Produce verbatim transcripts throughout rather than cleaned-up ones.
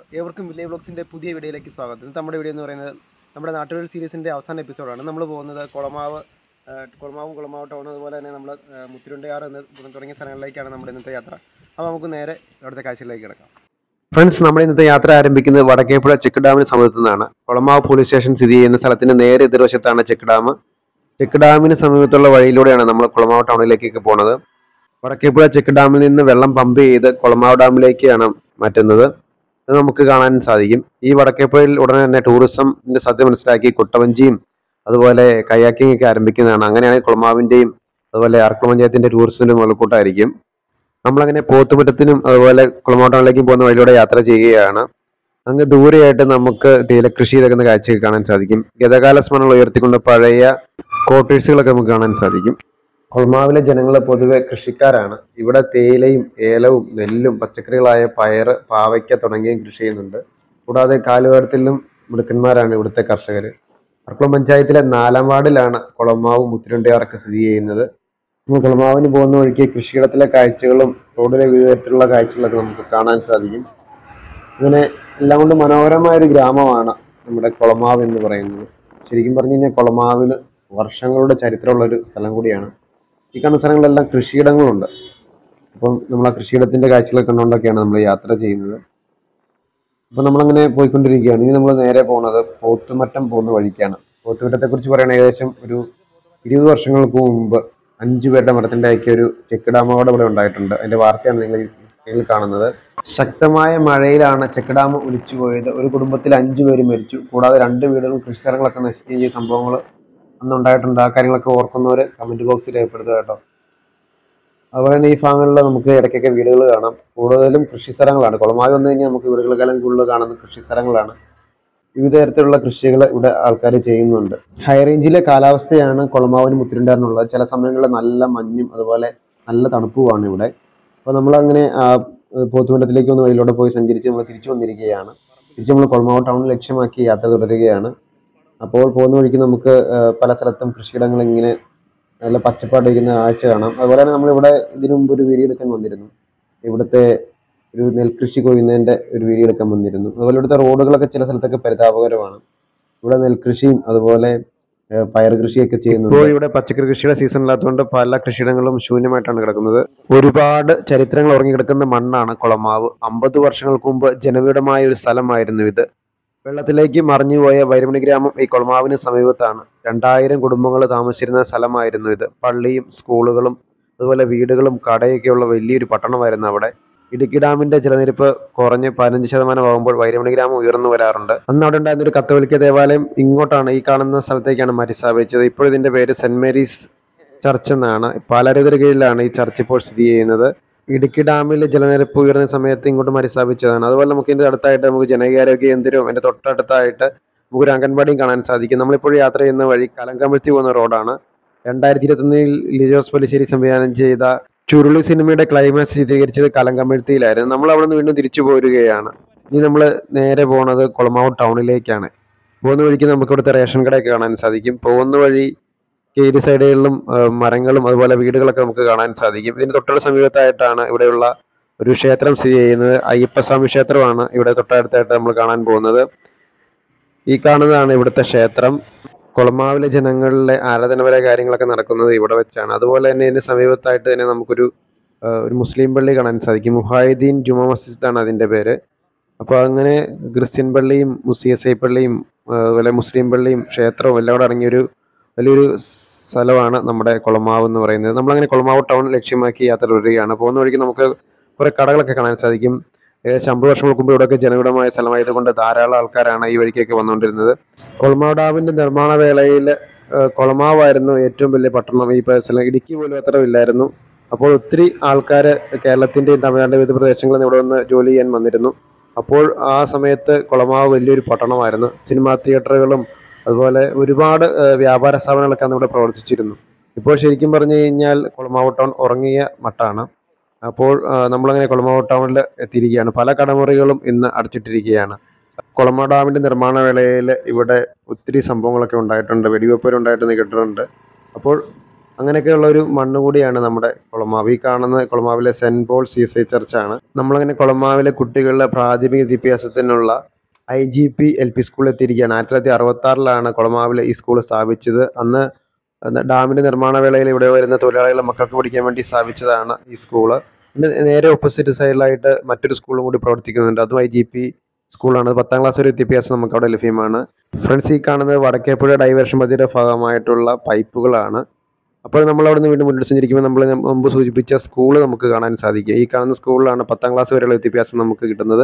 ഏവർക്കും വില്ലേജ് വ്ളോഗ്സിൻ്റെ പുതിയ വീഡിയോയിലേക്ക് സ്വാഗതം. ഇന്നത്തെ നമ്മുടെ വീഡിയോ എന്ന് പറയുന്നത് നമ്മുടെ നാട്ടുവഴി സീരീസിൻ്റെ അവസാന എപ്പിസോഡാണ്. നമ്മൾ പോകുന്നത് കുളമാവ് കുളമാവും കുളമാവ് ടൗൺ അതുപോലെ തന്നെ നമ്മൾ മുത്തിരുണ്ടയാർ എന്ന് തുടങ്ങിയ സ്ഥലങ്ങളിലേക്കാണ് നമ്മുടെ ഇന്നത്തെ യാത്ര. അപ്പോൾ നമുക്ക് നേരെ അവിടുത്തെ കാഴ്ചകളിലേക്ക് കിടക്കാം. ഫ്രണ്ട്സ്, നമ്മുടെ ഇന്നത്തെ യാത്ര ആരംഭിക്കുന്നത് വടക്കേപ്പുഴ ചെക്ക് ഡാമിന് സമീപത്തു നിന്നാണ്. കുളമാവ് പോലീസ് സ്റ്റേഷൻ സ്ഥിതി ചെയ്യുന്ന സ്ഥലത്തിന് നേരെ എതിർവശത്താണ് ചെക്ക് ഡാം. ചെക്ക് ഡാമിന് സമീപത്തുള്ള വഴിയിലൂടെയാണ് നമ്മൾ കുളമാവ് ടൗണിലേക്കൊക്കെ പോകുന്നത്. വടക്കേപ്പുഴ ചെക്ക് ഡാമിൽ നിന്ന് വെള്ളം പമ്പ് ചെയ്ത് കുളമാവ് ഡാമിലേക്കാണ് മാറ്റുന്നത്. അത് നമുക്ക് കാണാൻ സാധിക്കും. ഈ വടക്കേപ്പുഴയിൽ ഉടനെ തന്നെ ടൂറിസത്തിന്റെ സദ്യ മനസ്സിലാക്കി കുട്ടവഞ്ചിയും അതുപോലെ കയാക്കിംഗ് ഒക്കെ ആരംഭിക്കുന്നതാണ്. അങ്ങനെയാണ് കുളമാവിന്റെയും അതുപോലെ അറക്കുളം പഞ്ചായത്തിന്റെ ടൂറിസത്തിന്റെ മുതൽക്കൂട്ടായിരിക്കും. നമ്മളങ്ങനെ പോത്തുപറ്റത്തിനും അതുപോലെ കുളമാവ് ടൗണിലേക്കും പോകുന്ന വഴിയിലൂടെ യാത്ര ചെയ്യുകയാണ്. അങ്ങ് ദൂരെയായിട്ട് നമുക്ക് തേയിലക്കൃഷി ഇതൊക്കെ കാഴ്ചയൊക്കെ കാണാൻ സാധിക്കും. ഗതകാല സ്മരണകൾ ഉയർത്തിക്കൊണ്ട് പഴയ കോട്ടേഴ്സുകളൊക്കെ നമുക്ക് കാണാൻ സാധിക്കും. കുളമാവിലെ ജനങ്ങൾ പൊതുവെ കൃഷിക്കാരാണ്. ഇവിടെ തേയിലയും ഏലവും നെല്ലും പച്ചക്കറികളായ പയർ, പാവയ്ക്ക തുടങ്ങിയ കൃഷി ചെയ്യുന്നുണ്ട്. കൂടാതെ കാലുവാരത്തിലും മിടുക്കന്മാരാണ് ഇവിടുത്തെ കർഷകർ. അറക്കുളം പഞ്ചായത്തിലെ നാലാം വാർഡിലാണ് കുളമാവ് മുത്തിരുണ്ടയാറൊക്കെ സ്ഥിതി ചെയ്യുന്നത്. നമ്മൾ കുളമാവിന് പോകുന്ന വഴിക്ക് കൃഷിയിടത്തിലെ കാഴ്ചകളും റോഡിലെ വിവിധ തരത്തിലുള്ള കാഴ്ചകളൊക്കെ നമുക്ക് കാണാൻ സാധിക്കും. അങ്ങനെ എല്ലാം കൊണ്ട് മനോഹരമായ ഒരു ഗ്രാമമാണ് നമ്മുടെ കുളമാവ് എന്ന് പറയുന്നത്. ശരിക്കും പറഞ്ഞു കഴിഞ്ഞാൽ കുളമാവിന് വർഷങ്ങളുടെ ചരിത്രമുള്ളൊരു സ്ഥലം കൂടിയാണ്. ഈ കാണുന്ന സ്ഥലങ്ങളിലെല്ലാം കൃഷിയിടങ്ങളുണ്ട്. അപ്പം നമ്മൾ ആ കൃഷിയിടത്തിന്റെ കാഴ്ചകളൊക്കെ കണ്ടുകൊണ്ടൊക്കെയാണ് നമ്മൾ യാത്ര ചെയ്യുന്നത്. അപ്പം നമ്മളങ്ങനെ പോയിക്കൊണ്ടിരിക്കുകയാണ്. ഇനി നമ്മൾ നേരെ പോകുന്നത് പോത്തുമറ്റം പോകുന്ന വഴിക്കാണ്. പോത്തുമറ്റത്തെ കുറിച്ച് പറയുകയാണെങ്കിൽ ഏകദേശം ഒരു ഇരുപത് വർഷങ്ങൾക്ക് മുമ്പ് അഞ്ചു പേരുടെ മരത്തിന്റെ അയക്കിയ ഒരു ചെക്ക് ഡാം അവിടെ ഇവിടെ ഉണ്ടായിട്ടുണ്ട്. അതിന്റെ വാർത്തയാണ് നിങ്ങൾ സ്ക്രീനിൽ കാണുന്നത്. ശക്തമായ മഴയിലാണ് ചെക്ക് ഡാം ഒലിച്ചു പോയത്. ഒരു കുടുംബത്തിൽ അഞ്ചു പേര് മരിച്ചു. കൂടാതെ രണ്ട് വീടുകളും കൃഷിസ്ഥലങ്ങളൊക്കെ നശിക്കുകയും ചെയ്ത സംഭവങ്ങൾ അന്നുണ്ടായിട്ടുണ്ട്. ആ കാര്യങ്ങളൊക്കെ ഓർക്കുന്നവർ കമന്റ് ബോക്സിൽ രേഖപ്പെടുത്തുക കേട്ടോ. അതുപോലെ തന്നെ ഈ ഭാഗങ്ങളിൽ നമുക്ക് ഇടയ്ക്കൊക്കെ വീടുകൾ കാണാം. കൂടുതലും കൃഷി സ്ഥലങ്ങളാണ്. കുളമാവ് വന്നു കഴിഞ്ഞാൽ നമുക്ക് വീടുകളെക്കാളും കൂടുതൽ കാണുന്ന കൃഷി സ്ഥലങ്ങളാണ്. വിവിധ തരത്തിലുള്ള കൃഷികൾ ഇവിടെ ആൾക്കാർ ചെയ്യുന്നുണ്ട്. ഹൈ റേഞ്ചിലെ കാലാവസ്ഥയാണ് കുളമാവിന് മുത്തിരുണ്ടയാറിനുള്ളത്. ചില സമയങ്ങളിൽ നല്ല മഞ്ഞും അതുപോലെ നല്ല തണുപ്പുമാണ് ഇവിടെ. അപ്പോൾ നമ്മളങ്ങനെ പോത്തുമറ്റത്തിലേക്ക് ഒന്ന് വഴിയിലൂടെ പോയി സഞ്ചരിച്ച് നമ്മൾ തിരിച്ചു വന്നിരിക്കുകയാണ്. തിരിച്ച് നമ്മൾ കുളമാവ് ടൗൺ ലക്ഷ്യമാക്കി യാത്ര തുടരുകയാണ്. അപ്പോൾ പോകുന്ന വഴിക്ക് നമുക്ക് പല സ്ഥലത്തും കൃഷിയിടങ്ങൾ ഇങ്ങനെ നല്ല പച്ചപ്പാടിരിക്കുന്ന കാഴ്ച കാണാം. അതുപോലെ തന്നെ നമ്മളിവിടെ ഇതിനു മുമ്പ് ഒരു വീഡിയോ എടുക്കാൻ വന്നിരുന്നു. ഇവിടുത്തെ ഒരു നെൽകൃഷി കൊയ്യുന്നതിൻ്റെ ഒരു വീഡിയോ എടുക്കാൻ വന്നിരുന്നു. അതുപോലെ ഇവിടുത്തെ റോഡുകളൊക്കെ ചില സ്ഥലത്തൊക്കെ പരിതാപകരമാണ്. ഇവിടെ നെൽകൃഷിയും അതുപോലെ പയർ കൃഷിയൊക്കെ ചെയ്യുന്നു. ഇപ്പോൾ ഇവിടെ പച്ചക്കറി കൃഷിയുടെ സീസൺ ഇല്ലാത്തതുകൊണ്ട് പല കൃഷിയിടങ്ങളും ശൂന്യമായിട്ടാണ് കിടക്കുന്നത്. ഒരുപാട് ചരിത്രങ്ങൾ ഉറങ്ങിക്കിടക്കുന്ന മണ്ണാണ് കുളമാവ്. അമ്പത് വർഷങ്ങൾക്ക് മുമ്പ് ജനവിടമായ ഒരു സ്ഥലമായിരുന്നു ഇത്. വെള്ളത്തിലേക്ക് മറിഞ്ഞുപോയ വൈരമണി ഗ്രാമം ഈ കുളമാവിന് സമീപത്താണ്. രണ്ടായിരം കുടുംബങ്ങൾ താമസിച്ചിരുന്ന സ്ഥലമായിരുന്നു ഇത്. പള്ളിയും സ്കൂളുകളും അതുപോലെ വീടുകളും കടയൊക്കെയുള്ള വലിയൊരു പട്ടണമായിരുന്നു അവിടെ. ഇടുക്കി ഡാമിന്റെ ജലനിരപ്പ് കുറഞ്ഞ് പതിനഞ്ച് ശതമാനമാകുമ്പോൾ വൈരമണി ഗ്രാമം ഉയർന്നു വരാറുണ്ട്. അന്ന് അവിടെ ഉണ്ടായിരുന്ന ഒരു കത്തോലിക്ക ദേവാലയം ഇങ്ങോട്ടാണ്, ഈ കാണുന്ന സ്ഥലത്തേക്കാണ് മാറ്റി സ്ഥാപിച്ചത്. ഇപ്പോൾ ഇതിന്റെ പേര് സെന്റ് മേരീസ് ചർച്ച് എന്നാണ്. പാലാരൂപതയുടെ കീഴിലാണ് ഈ ചർച്ച് ഇപ്പോൾ സ്ഥിതി ചെയ്യുന്നത്. ഇടുക്കി ഡാമിൽ ജലനിരപ്പ് ഉയർന്ന സമയത്ത് ഇങ്ങോട്ട് മാറ്റി സ്ഥാപിച്ചതാണ്. അതുപോലെ നമുക്ക് ഇതിന്റെ അടുത്തായിട്ട് നമുക്ക് ജനകീയാരോഗ്യ കേന്ദ്രവും എൻ്റെ തൊട്ടടുത്തായിട്ട് നമുക്കൊരു അംഗൻവാടിയും കാണാൻ സാധിക്കും. നമ്മളിപ്പോഴും യാത്ര ചെയ്യുന്ന വഴി കലങ്കമിഴ്ത്തി പോകുന്ന റോഡാണ്. രണ്ടായിരത്തി ഇരുപത്തൊന്നിൽ ലിജോസ് പല്ലിശ്ശേരി സംവിധാനം ചെയ്ത ചുരുളി സിനിമയുടെ ക്ലൈമാക്സ് ചിത്രീകരിച്ചത് കലങ്കമിഴ്ത്തിയിലായിരുന്നു. നമ്മൾ അവിടെ നിന്ന് വീണ്ടും തിരിച്ചു പോരുകയാണ്. ഇനി നമ്മൾ നേരെ പോകുന്നത് കുളമാവ് ടൗണിലേക്കാണ്. പോകുന്ന വഴിക്ക് നമുക്ക് ഇവിടുത്തെ റേഷൻ കടയൊക്കെ കാണാൻ സാധിക്കും. പോകുന്ന വഴി ഇരു സൈഡുകളിലും മരങ്ങളും അതുപോലെ വീടുകളൊക്കെ നമുക്ക് കാണാൻ സാധിക്കും. ഇതിന് തൊട്ടുള്ള സമീപത്തായിട്ടാണ് ഇവിടെയുള്ള ഒരു ക്ഷേത്രം സ്ഥിതി ചെയ്യുന്നത്. അയ്യപ്പസ്വാമി ക്ഷേത്രമാണ് ഇവിടെ തൊട്ടടുത്തായിട്ട് നമ്മൾ കാണാൻ പോകുന്നത്. ഈ കാണുന്നതാണ് ഇവിടുത്തെ ക്ഷേത്രം. കുളമാവിലെ ജനങ്ങളിലെ ആരാധനപര കാര്യങ്ങളൊക്കെ നടക്കുന്നത് ഇവിടെ വെച്ചാണ്. അതുപോലെ തന്നെ ഇതിന് സമീപത്തായിട്ട് തന്നെ നമുക്കൊരു ഒരു മുസ്ലിം പള്ളി കാണാൻ സാധിക്കും. മുഹായിദ്ദീൻ ജുമാ മസ്ജിദാണ് അതിൻ്റെ പേര്. അപ്പോൾ അങ്ങനെ ക്രിസ്ത്യൻ പള്ളിയും മുസ്ലിം പള്ളിയും അതുപോലെ മുസ്ലിം പള്ളിയും ക്ഷേത്രവും എല്ലാം കൂടെ അടങ്ങിയൊരു വലിയൊരു സ്ഥലമാണ് നമ്മുടെ കുളമാവ് എന്ന് പറയുന്നത്. നമ്മളങ്ങനെ കുളമാവ് ടൗൺ ലക്ഷ്യമാക്കി യാത്ര തുടരുകയാണ്. പോകുന്ന വഴിക്ക് നമുക്ക് കുറേ കടകളൊക്കെ കാണാൻ സാധിക്കും. ഏകദേശം അമ്പത് വർഷങ്ങൾക്ക് മുമ്പ് ഇവിടെയൊക്കെ ജനവിടമായ സ്ഥലമായതുകൊണ്ട് ധാരാളം ആൾക്കാരാണ് ഈ വഴിക്കൊക്കെ വന്നുകൊണ്ടിരുന്നത്. കുളമാവ് ഡാമിന്റെ നിർമ്മാണ വേളയിൽ കുളമാവായിരുന്നു ഏറ്റവും വലിയ പട്ടണം. ഈ സ്ഥലം ഇടുക്കി പോലും അത്ര ഇല്ലായിരുന്നു. അപ്പോൾ ഒത്തിരി ആൾക്കാർ കേരളത്തിൻ്റെയും തമിഴ്നാടിൻ്റെ വിവിധ പ്രദേശങ്ങളിൽ നിന്ന് ഇവിടെ വന്ന് ജോലി ചെയ്യാൻ വന്നിരുന്നു. അപ്പോൾ ആ സമയത്ത് കുളമാവ് വലിയൊരു പട്ടണമായിരുന്നു. സിനിമാ തിയേറ്ററുകളും അതുപോലെ ഒരുപാട് വ്യാപാര സ്ഥാപനങ്ങളൊക്കെ അന്ന് ഇവിടെ പ്രവർത്തിച്ചിരുന്നു. ഇപ്പോൾ ശരിക്കും പറഞ്ഞു കഴിഞ്ഞാൽ കുളമാവ് ടൗൺ ഉറങ്ങിയ മട്ടാണ്. അപ്പോൾ നമ്മളങ്ങനെ കുളമാവ് ടൗണിൽ എത്തിയിരിക്കുകയാണ്. പല കടമുറികളും ഇന്ന് അടച്ചിട്ടിരിക്കുകയാണ്. കുളമാവ് ഡാമിൻ്റെ നിർമ്മാണ വേളയിൽ ഇവിടെ ഒത്തിരി സംഭവങ്ങളൊക്കെ ഉണ്ടായിട്ടുണ്ട്. വെടിവെപ്പുകൾ ഉണ്ടായിട്ടെന്ന് കേട്ടിട്ടുണ്ട്. അപ്പോൾ അങ്ങനെയൊക്കെയുള്ള ഒരു മണ്ണ് കൂടിയാണ് നമ്മുടെ കുളമാവ്. ഈ കാണുന്ന കുളമാവിലെ saint Paul C S I ചർച്ചാണ്. നമ്മളങ്ങനെ കുളമാവിലെ കുട്ടികളുടെ പ്രാഥമിക വിദ്യാഭ്യാസത്തിനുള്ള I G P L P സ്കൂളിൽ എത്തിയിരിക്കുകയാണ്. ആയിരത്തി തൊള്ളായിരത്തി അറുപത്തി ആറിലാണ് കുളമാവിലെ ഈ സ്കൂൾ സ്ഥാപിച്ചത്. അന്ന് ഡാമിൻ്റെ നിർമ്മാണ വേളയിൽ ഇവിടെ വരുന്ന തൊഴിലാളികളുടെ മക്കൾക്ക് പഠിക്കാൻ വേണ്ടി സ്ഥാപിച്ചതാണ് ഈ സ്കൂള്. ഇതിന് നേരെ ഓപ്പോസിറ്റ് സൈഡിലായിട്ട് മറ്റൊരു സ്കൂളും കൂടി പ്രവർത്തിക്കുന്നുണ്ട്. അതും ഐ ജി പി സ്കൂളാണ്. പത്താം ക്ലാസ് വരെ വിദ്യാഭ്യാസം നമുക്ക് അവിടെ ലഭ്യമാണ്. ഫ്രണ്ട്സ്, ഈ കാണുന്നത് വടക്കേപ്പുഴ ഡൈവേർഷൻ പദ്ധതിയുടെ ഭാഗമായിട്ടുള്ള പൈപ്പുകളാണ്. അപ്പോൾ നമ്മൾ അവിടെ നിന്ന് വീണ്ടും മുന്നോട്ട് സഞ്ചരിക്കുമ്പോൾ നമ്മൾ മുമ്പ് സൂചിപ്പിച്ച സ്കൂൾ നമുക്ക് കാണാൻ സാധിക്കും. ഈ കാണുന്ന സ്കൂളിലാണ് പത്താം ക്ലാസ് വരെയുള്ള വിദ്യാഭ്യാസം നമുക്ക് കിട്ടുന്നത്.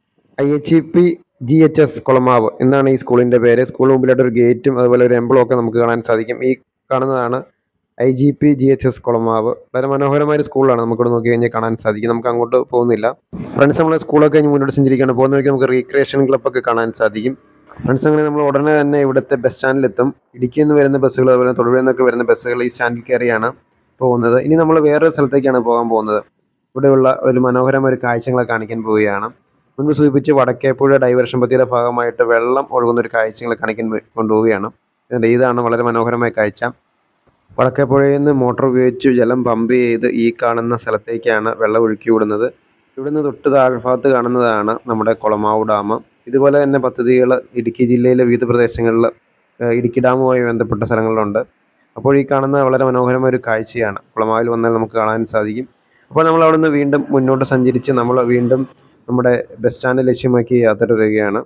I H P G H S Kulamavu എന്നാണ് ഈ സ്കൂളിൻ്റെ പേര്. സ്കൂളിന് മുമ്പിലായിട്ട് ഒരു ഗേറ്റും അതുപോലെ ഒരു എംബ്ലം ഒക്കെ നമുക്ക് കാണാൻ സാധിക്കും. ഈ കാണുന്നതാണ് I G P G H S Kulamavu. വളരെ മനോഹരമായ ഒരു സ്കൂളാണ്. നമുക്കിവിടെ നോക്കി കഴിഞ്ഞാൽ കാണാൻ സാധിക്കും. നമുക്ക് അങ്ങോട്ട് പോകുന്നില്ല. ഫ്രണ്ട്സ്, നമ്മൾ സ്കൂളൊക്കെ കഴിഞ്ഞ് മുന്നോട്ട് സഞ്ചരിക്കുകയാണ്. പോകുന്ന വഴിക്ക് നമുക്ക് റീക്രിയേഷൻ ക്ലബ്ബൊക്കെ കാണാൻ സാധിക്കും. ഫ്രണ്ട്സ്, അങ്ങനെ നമ്മൾ ഉടനെ തന്നെ ഇവിടുത്തെ ബസ് സ്റ്റാൻഡിലെത്തും. ഇടുക്കിയിൽ നിന്ന് വരുന്ന ബസ്സുകൾ, അതുപോലെ തൊടുപുഴയിൽ നിന്നൊക്കെ വരുന്ന ബസ്സുകൾ ഈ സ്റ്റാൻഡിൽ കയറിയാണ് പോകുന്നത്. ഇനി നമ്മൾ വേറൊരു സ്ഥലത്തേക്കാണ് പോകാൻ പോകുന്നത്. ഇവിടെയുള്ള ഒരു മനോഹരമായ ഒരു കാഴ്ചകളെ കാണിക്കാൻ പോവുകയാണ്. മുൻപ് സൂചിപ്പിച്ച് വടക്കേപ്പുഴ ഡൈവേർഷൻ പദ്ധതിയുടെ ഭാഗമായിട്ട് വെള്ളം ഒഴുകുന്ന ഒരു കാഴ്ചകളെ കാണിക്കാൻ കൊണ്ടുപോവുകയാണ്. ഇതാണ് വളരെ മനോഹരമായ കാഴ്ച. വടക്കേപ്പുഴയിൽ നിന്ന് മോട്ടോർ ഉപയോഗിച്ച് ജലം പമ്പ് ചെയ്ത് ഈ കാണുന്ന സ്ഥലത്തേക്കാണ് വെള്ളം ഒഴുക്കി വിടുന്നത്. ഇവിടുന്ന് തൊട്ട് താഴ്ഭാഗത്ത് കാണുന്നതാണ് നമ്മുടെ കുളമാവ് ഡാം. ഇതുപോലെ തന്നെ പദ്ധതികൾ ഇടുക്കി ജില്ലയിലെ വിവിധ പ്രദേശങ്ങളിൽ ഇടുക്കി ഡാമുമായി ബന്ധപ്പെട്ട സ്ഥലങ്ങളിലുണ്ട്. അപ്പോൾ ഈ കാണുന്ന വളരെ മനോഹരമായ ഒരു കാഴ്ചയാണ്. കുളമാവിൽ വന്നാൽ നമുക്ക് കാണാൻ സാധിക്കും. അപ്പോൾ നമ്മൾ അവിടെ നിന്ന് വീണ്ടും മുന്നോട്ട് സഞ്ചരിച്ച് നമ്മൾ വീണ്ടും നമ്മുടെ ബസ് സ്റ്റാൻഡ് ലക്ഷ്യമാക്കി യാത്ര തുടരുകയാണ്.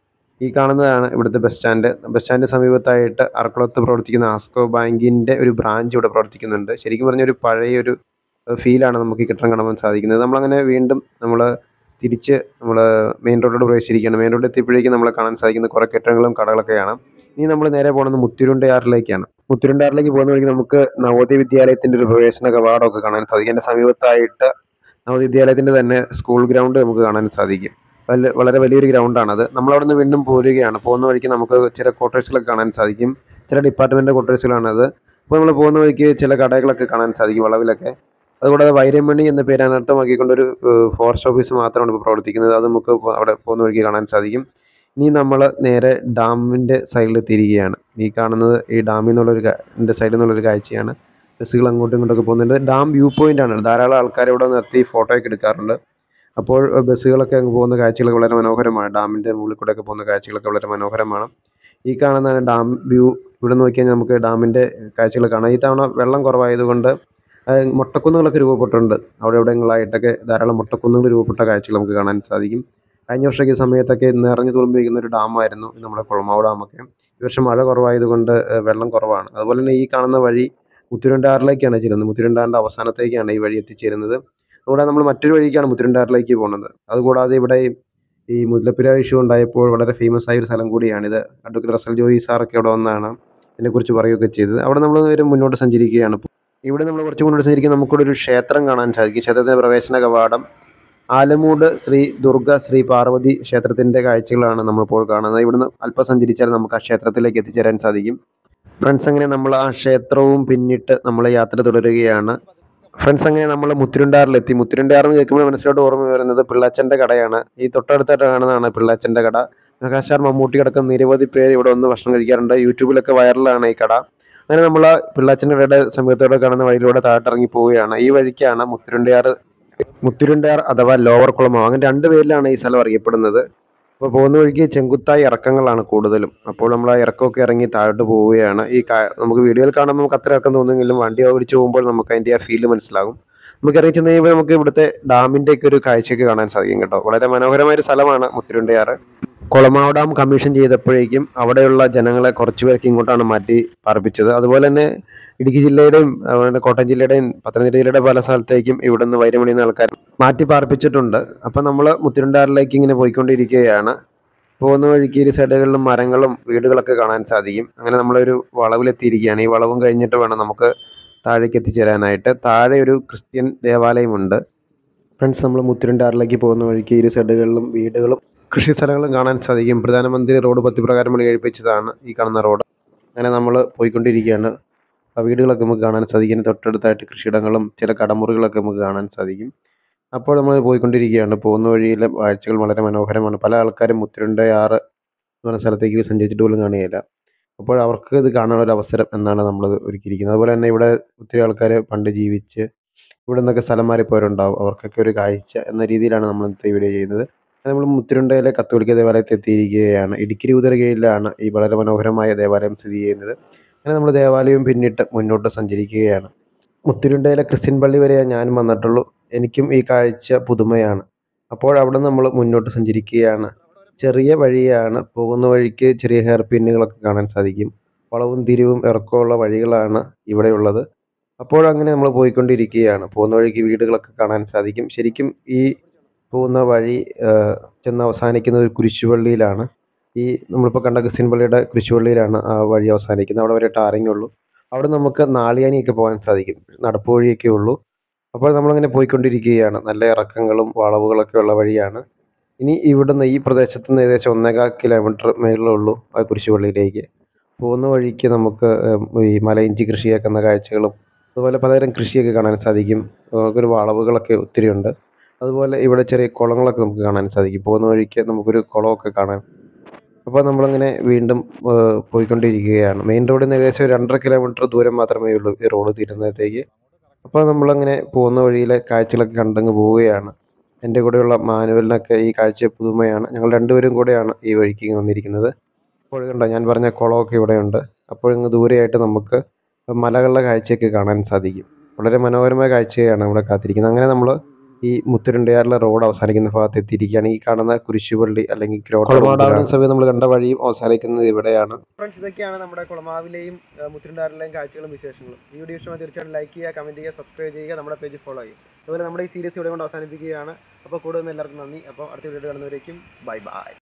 ഈ കാണുന്നതാണ് ഇവിടുത്തെ ബസ് സ്റ്റാൻഡ്. ബസ് സ്റ്റാൻഡിന് സമീപത്തായിട്ട് അറക്കുളത്ത് പ്രവർത്തിക്കുന്ന ആസ്കോ ബാങ്കിൻ്റെ ഒരു ബ്രാഞ്ച് ഇവിടെ പ്രവർത്തിക്കുന്നുണ്ട്. ശരിക്കും പറഞ്ഞ ഒരു പഴയൊരു ഫീലാണ് നമുക്ക് ഈ കെട്ടിടം കാണാൻ സാധിക്കുന്നത്. നമ്മളങ്ങനെ വീണ്ടും നമ്മൾ തിരിച്ച് നമ്മൾ മെയിൻ റോഡിലോട്ട് പ്രവേശിച്ചിരിക്കുകയാണ്. മെയിൻ റോഡിൽ എത്തിയപ്പോഴേക്കും നമ്മളെ കാണാൻ സാധിക്കുന്ന കുറേ കെട്ടിടങ്ങളും കടകളൊക്കെയാണ്. ഇനി നമ്മൾ നേരെ പോകുന്നത് മുത്തിയുരുണ്ടയാറിലേക്കാണ്. മുത്തിയുരുണ്ടയാറിലേക്ക് പോകുന്ന വഴിക്ക് നമുക്ക് നവോദയ വിദ്യാലയത്തിൻ്റെ ഒരു പ്രവേശന കവാടമൊക്കെ കാണാൻ സാധിക്കും. അതിൻ്റെ സമീപത്തായിട്ട് നവോദയ വിദ്യാലയത്തിൻ്റെ തന്നെ സ്കൂൾ ഗ്രൗണ്ട് നമുക്ക് കാണാൻ സാധിക്കും. വലിയ വളരെ വലിയൊരു ഗ്രൗണ്ടാണത്. നമ്മളവിടെ നിന്ന് വീണ്ടും പോരുകയാണ്. പോകുന്ന വഴിക്ക് നമുക്ക് ചില ക്വാർട്ടേഴ്സുകളൊക്കെ കാണാൻ സാധിക്കും. ചില ഡിപ്പാർട്ട്മെൻറ്റ് ക്വാർട്ടേഴ്സുകളാണത്. അപ്പോൾ നമ്മൾ പോകുന്ന വഴിക്ക് ചില കടകളൊക്കെ കാണാൻ സാധിക്കും, വളവിലൊക്കെ. അതുകൂടാതെ വൈരമണി എന്ന പേര് അനർത്ഥമാക്കിക്കൊണ്ടൊരു ഫോറസ്റ്റ് ഓഫീസ് മാത്രമാണ് ഇപ്പോൾ പ്രവർത്തിക്കുന്നത്. അത് നമുക്ക് അവിടെ പോകുന്ന വഴിക്ക് കാണാൻ സാധിക്കും. ഇനി നമ്മൾ നേരെ ഡാമിൻ്റെ സൈഡിലെത്തിയിരിക്കുകയാണ്. ഈ കാണുന്നത് ഈ ഡാമിൽ നിന്നുള്ളൊരു എൻ്റെ സൈഡിൽ നിന്നുള്ളൊരു കാഴ്ചയാണ്. ബസ്സുകൾ അങ്ങോട്ടും ഇങ്ങോട്ടൊക്കെ പോകുന്നുണ്ട്. ഡാം വ്യൂ പോയിൻ്റാണ്. ധാരാളം ആൾക്കാർ ഇവിടെ നിർത്തി ഫോട്ടോയൊക്കെ എടുക്കാറുണ്ട്. അപ്പോൾ ബസ്സുകളൊക്കെ അങ്ങ് പോകുന്ന കാഴ്ചകളൊക്കെ വളരെ മനോഹരമാണ്. ഡാമിൻ്റെ മുകളിൽ കൂടെയൊക്കെ പോകുന്ന കാഴ്ചകളൊക്കെ വളരെ മനോഹരമാണ്. ഈ കാണുന്നതാണ് ഡാം വ്യൂ. ഇവിടെ നോക്കി കഴിഞ്ഞാൽ നമുക്ക് ഡാമിൻ്റെ കാഴ്ചകൾ കാണാം. ഈ തവണ വെള്ളം കുറവായതുകൊണ്ട് മൊട്ടക്കുന്നുകളൊക്കെ രൂപപ്പെട്ടിട്ടുണ്ട്. അവിടെ എവിടെയെങ്കിലായിട്ടൊക്കെ ധാരാളം മൊട്ടക്കുന്നുകൾ രൂപപ്പെട്ട കാഴ്ചകൾ നമുക്ക് കാണാൻ സാധിക്കും. കഴിഞ്ഞ വർഷമൊക്കെ സമയത്തൊക്കെ നിറഞ്ഞു തുളുമ്പിയിരിക്കുന്ന ഒരു ഡാമായിരുന്നു നമ്മുടെ കുളമാവ് ഡാമൊക്കെ. ഈ വർഷം മഴ കുറവായതുകൊണ്ട് വെള്ളം കുറവാണ്. അതുപോലെ തന്നെ ഈ കാണുന്ന വഴി മുത്തിയുരുണ്ടയാറിലേക്കാണ് ചെല്ലുന്നത്. മുത്തിയുരുണ്ടയാറിൻ്റെ അവസാനത്തേക്കാണ് ഈ വഴി എത്തിച്ചേരുന്നത്. അതുകൂടാതെ നമ്മൾ മറ്റൊരു വഴിക്കാണ് മുത്തിയുരുണ്ടയാറിലേക്ക് പോകുന്നത്. അതുകൂടാതെ ഇവിടെ ഈ മുല്ലപ്പെരിയാർ ഇഷ്യൂ ഉണ്ടായപ്പോൾ വളരെ ഫേമസ് ആയ ഒരു സ്ഥലം കൂടിയാണിത്. അഡ്വക്കേറ്റ് റസൽ ജോയി സാറൊക്കെ ഇവിടെ വന്നാണ് ഇതിനെക്കുറിച്ച് പറയുകയൊക്കെ ചെയ്തത്. അവിടെ നമ്മൾ ഒരു മുന്നോട്ട് സഞ്ചരിക്കുകയാണ്. ഇവിടെ നമ്മൾ കുറച്ച് മുന്നോട്ട് സഞ്ചരിക്കുക നമുക്കിവിടെ ഒരു ക്ഷേത്രം കാണാൻ സാധിക്കും. ക്ഷേത്രത്തിൻ്റെ പ്രവേശന കവാടം ആലമൂട് ശ്രീ ദുർഗ ശ്രീ പാർവതി ക്ഷേത്രത്തിൻ്റെ കാഴ്ചകളാണ് നമ്മളിപ്പോൾ കാണുന്നത്. ഇവിടുന്ന് അല്പം സഞ്ചരിച്ചാൽ നമുക്ക് ആ ക്ഷേത്രത്തിലേക്ക് എത്തിച്ചേരാൻ സാധിക്കും. ഫ്രണ്ട്സ്, അങ്ങനെ നമ്മൾ ആ ക്ഷേത്രവും പിന്നിട്ട് നമ്മൾ യാത്ര തുടരുകയാണ്. ഫ്രണ്ട്സ്, അങ്ങനെ നമ്മൾ മുത്തിയുരുണ്ടയാറിലെത്തി. മുത്തിയുണ്ടയാർ എന്ന് കേൾക്കുമ്പോൾ മനസ്സിലോട്ട് ഓർമ്മ വരുന്നത് പിള്ളാച്ചൻ്റെ കടയാണ്. ഈ തൊട്ടടുത്തായിട്ട് കാണുന്നതാണ് പിള്ളാച്ചൻ്റെ കട. മെഗാസ്റ്റാർ മമ്മൂട്ടി അടക്കം നിരവധി പേര് ഇവിടെ വന്ന് ഭക്ഷണം കഴിക്കാറുണ്ട്. യൂട്യൂബിലൊക്കെ വൈറലാണ് ഈ കട. അങ്ങനെ നമ്മൾ പിള്ളാച്ചൻ്റെ കടയുടെ സമീപത്തോടെ കാണുന്ന വഴിയിലൂടെ താഴോട്ടിറങ്ങി പോവുകയാണ്. ഈ വഴിക്കാണ് മുത്തിയുരുണ്ടയാർ മുത്തിയുരുണ്ടയാർ അഥവാ ലോവർ കുളമാവ്, അങ്ങനെ രണ്ട് പേരിലാണ് ഈ സ്ഥലം അറിയപ്പെടുന്നത്. അപ്പോൾ പോകുന്ന വഴിക്ക് ചെങ്കുത്തായ ഇറക്കങ്ങളാണ് കൂടുതലും. അപ്പോൾ നമ്മൾ ആ ഇറക്കമൊക്കെ ഇറങ്ങി താഴോട്ട് പോവുകയാണ്. ഈ നമുക്ക് വീഡിയോയിൽ കാണുമ്പോൾ നമുക്ക് അത്ര ഇറക്കം തോന്നുമെങ്കിലും വണ്ടി ഓടിച്ച് പോകുമ്പോൾ നമുക്ക് അതിൻ്റെ ആ ഫീല് മനസ്സിലാകും. നമുക്ക് ഇറങ്ങി ചെന്ന് കഴിയുമ്പോൾ നമുക്ക് ഇവിടുത്തെ ഡാമിൻ്റെയൊക്കെ ഒരു കാഴ്ചയൊക്കെ കാണാൻ സാധിക്കും കേട്ടോ. വളരെ മനോഹരമായ ഒരു സ്ഥലമാണ് മുത്തിയുരുണ്ടയാർ. കുളമാവ് ഡാം കമ്മീഷൻ ചെയ്തപ്പോഴേക്കും അവിടെയുള്ള ജനങ്ങളെ കുറച്ച് പേർക്ക് ഇങ്ങോട്ടാണ് മാറ്റി പാർപ്പിച്ചത്. അതുപോലെ തന്നെ ഇടുക്കി ജില്ലയുടെയും അതുപോലെ കോട്ടയം ജില്ലയുടെയും പത്തനംതിട്ട ജില്ലയുടെ പല സ്ഥലത്തേക്കും ഇവിടെ നിന്ന് വൈരമണി എന്ന ആൾക്കാർ മാറ്റി പാർപ്പിച്ചിട്ടുണ്ട്. അപ്പം നമ്മൾ മുത്തിയുരുണ്ടയാറിലേക്ക് ഇങ്ങനെ പോയിക്കൊണ്ടിരിക്കുകയാണ്. പോകുന്ന വഴിക്ക് ഇരു സൈഡുകളിലും മരങ്ങളും വീടുകളൊക്കെ കാണാൻ സാധിക്കും. അങ്ങനെ നമ്മളൊരു വളവിലെത്തിയിരിക്കുകയാണ്. ഈ വളവും കഴിഞ്ഞിട്ട് വേണം നമുക്ക് താഴേക്ക് എത്തിച്ചേരാനായിട്ട്. താഴെ ഒരു ക്രിസ്ത്യൻ ദേവാലയമുണ്ട്. ഫ്രണ്ട്സ്, നമ്മൾ മുത്തിയുരുണ്ടയാറിലേക്ക് പോകുന്ന വഴിക്ക് ഇരു സൈഡുകളിലും വീടുകളും കൃഷി സ്ഥലങ്ങളും കാണാൻ സാധിക്കും. പ്രധാനമന്ത്രി റോഡ് പദ്ധതി പ്രകാരം പണി കഴിപ്പിച്ചതാണ് ഈ കാണുന്ന റോഡ്. അങ്ങനെ നമ്മൾ പോയിക്കൊണ്ടിരിക്കുകയാണ്. ആ വീടുകളൊക്കെ നമുക്ക് കാണാൻ സാധിക്കും. തൊട്ടടുത്തായിട്ട് കൃഷിയിടങ്ങളും ചില കടമുറികളൊക്കെ നമുക്ക് കാണാൻ സാധിക്കും. അപ്പോൾ നമ്മൾ പോയിക്കൊണ്ടിരിക്കുകയാണ്. പോകുന്ന വഴിയിലെ കാഴ്ചകൾ വളരെ മനോഹരമാണ്. പല ആൾക്കാരും മുത്തിയുരുണ്ടയാർ എന്ന് പറഞ്ഞ സ്ഥലത്തേക്ക് സഞ്ചരിച്ചിട്ട് പോലും കാണുകയില്ല. അപ്പോൾ അവർക്ക് ഇത് കാണാനൊരു അവസരം എന്നാണ് നമ്മളത് ഒരുക്കിയിരിക്കുന്നത്. അതുപോലെ തന്നെ ഇവിടെ ഒത്തിരി ആൾക്കാർ പണ്ട് ജീവിച്ച് ഇവിടെ നിന്നൊക്കെ സ്ഥലം മാറിപ്പോയവരുണ്ടാവും. അവർക്കൊക്കെ ഒരു കാഴ്ച എന്ന രീതിയിലാണ് നമ്മൾ ഇന്നത്തെ വീഡിയോ ചെയ്യുന്നത്. നമ്മൾ മുത്തിരുണ്ടയിലെ കത്തോലിക്ക ദേവാലയത്തിൽ എത്തിയിരിക്കുകയാണ്. ഇടുക്കി രൂപതയുടെ കീഴിലാണ് ഈ വളരെ മനോഹരമായ ദേവാലയം സ്ഥിതി ചെയ്യുന്നത്. അങ്ങനെ നമ്മൾ ദേവാലയം പിന്നിട്ട് മുന്നോട്ട് സഞ്ചരിക്കുകയാണ്. മുത്തിരുണ്ടയിലെ ക്രിസ്ത്യൻ പള്ളി വരെ ഞാനും വന്നിട്ടുള്ളൂ. എനിക്കും ഈ കാഴ്ച പുതുമയാണ്. അപ്പോൾ അവിടെ നമ്മൾ മുന്നോട്ട് സഞ്ചരിക്കുകയാണ്. ചെറിയ വഴിയാണ്. പോകുന്ന വഴിക്ക് ചെറിയ ഹെയർ പിന്നുകളൊക്കെ കാണാൻ സാധിക്കും. വളവും തിരിവും ഇറക്കമുള്ള വഴികളാണ് ഇവിടെയുള്ളത്. അപ്പോഴങ്ങനെ നമ്മൾ പോയിക്കൊണ്ടിരിക്കുകയാണ്. പോകുന്ന വഴിക്ക് വീടുകളൊക്കെ കാണാൻ സാധിക്കും. ശരിക്കും ഈ പോകുന്ന വഴി ചെന്ന് അവസാനിക്കുന്ന ഒരു കുരിശുപള്ളിയിലാണ്. ഈ നമ്മളിപ്പോൾ കണ്ട ക്രിസ്ത്യൻ പള്ളിയുടെ കുരിശുപള്ളിയിലാണ് ആ വഴി അവസാനിക്കുന്നത്. അവിടെ വരെ ടാറിങ്ങേ ഉള്ളൂ. അവിടെ നമുക്ക് നാളിയാനിയൊക്കെ പോകാൻ സാധിക്കും. നടപ്പ് വഴിയൊക്കെ ഉള്ളൂ. അപ്പോൾ നമ്മളങ്ങനെ പോയിക്കൊണ്ടിരിക്കുകയാണ്. നല്ല ഇറക്കങ്ങളും വളവുകളൊക്കെ ഉള്ള വഴിയാണ്. ഇനി ഇവിടുന്ന് ഈ പ്രദേശത്ത് നിന്ന് ഏകദേശം ഒന്നേകാൽ കിലോമീറ്റർ മേളിലേ ഉള്ളൂ ആ കുരിശുപള്ളിയിലേക്ക്. പോകുന്ന വഴിക്ക് നമുക്ക് ഈ മലയിഞ്ചി കൃഷിയാക്കുന്ന കാഴ്ചകളും അതുപോലെ പലതരം കൃഷിയൊക്കെ കാണാൻ സാധിക്കും. നമുക്കൊരു വളവുകളൊക്കെ ഒത്തിരിയുണ്ട്. അതുപോലെ ഇവിടെ ചെറിയ കുളങ്ങളൊക്കെ നമുക്ക് കാണാൻ സാധിക്കും. പോകുന്ന വഴിക്ക് നമുക്കൊരു കുളമൊക്കെ കാണാം. അപ്പോൾ നമ്മളങ്ങനെ വീണ്ടും പോയിക്കൊണ്ടിരിക്കുകയാണ്. മെയിൻ റോഡിൽ നിന്ന് ഏകദേശം രണ്ടര കിലോമീറ്റർ ദൂരം മാത്രമേ ഉള്ളൂ ഈ റോഡ് തീരുന്നിടത്തേക്ക്. അപ്പോൾ നമ്മളങ്ങനെ പോകുന്ന വഴിയിലെ കാഴ്ചകളൊക്കെ കണ്ടങ്ങ് പോവുകയാണ്. എൻ്റെ കൂടെയുള്ള മാനുവലിനൊക്കെ ഈ കാഴ്ച പുതുമയാണ്. ഞങ്ങൾ രണ്ടുപേരും കൂടെയാണ് ഈ വഴിക്ക് വന്നിരിക്കുന്നത്. അപ്പോൾ കണ്ടോ ഞാൻ പറഞ്ഞ കുളമൊക്കെ ഇവിടെയുണ്ട്. അപ്പോഴിങ്ങ് ദൂരെയായിട്ട് നമുക്ക് മലകളുടെ കാഴ്ചയൊക്കെ കാണാൻ സാധിക്കും. വളരെ മനോഹരമായ കാഴ്ചയാണ് ഇവിടെ കാത്തിരിക്കുന്നത്. അങ്ങനെ നമ്മൾ ഈ മുത്തുരുണ്ടയാറിലെ റോഡ് അവസാനിക്കുന്ന ഭാഗത്ത് എത്തിയിരിക്കുകയാണ്. ഈ കാണുന്ന കുരിശുപള്ളി അല്ലെങ്കിൽ കുളമാടാവുന്ന സമയം നമ്മൾ കണ്ട വഴിയും അവസാനിക്കുന്നത് ഇവിടെയാണ്. ഫ്രണ്ട്സ്, ഇതൊക്കെയാണ് നമ്മുടെ കുളമാവിലെയും മുത്തുരുണ്ടയാറിലെയും കാഴ്ചകളും വിശേഷങ്ങളും. ഈ വീഡിയോ ഇഷ്ടമായി തീർച്ചയായിട്ടും ലൈക്ക് ചെയ്യുക, കമൻറ്റ് ചെയ്യുക, സബ്സ്ക്രൈബ് ചെയ്യുക, നമ്മുടെ പേജ് ഫോളോ ചെയ്യുക. അതുപോലെ നമ്മുടെ ഈ സീരീസ് ഇവിടെ കൊണ്ട് അവസാനിപ്പിക്കുകയാണ്. അപ്പോൾ കൂടുതൽ എല്ലാവർക്കും നന്ദി. അപ്പോൾ അടുത്ത വീഡിയോ കാണുന്നവരേക്കും ബൈ ബൈ.